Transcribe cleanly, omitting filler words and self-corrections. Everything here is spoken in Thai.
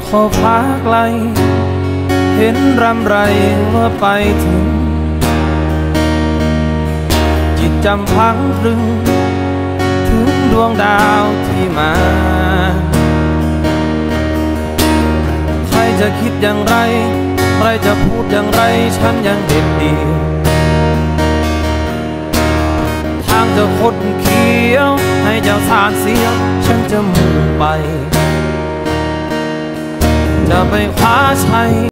ขอบฟ้าไกลเห็นรำไรว่าไปถึงจิตจำพังตรึงถึงดวงดาวที่มาใครจะคิดอย่างไรใครจะพูดอย่างไรฉันยังเด็ดเดี่ยวทางจะคดเขียวให้เจ้าสารเสียวฉันจะมุ่งไปจะไปคว้าชัย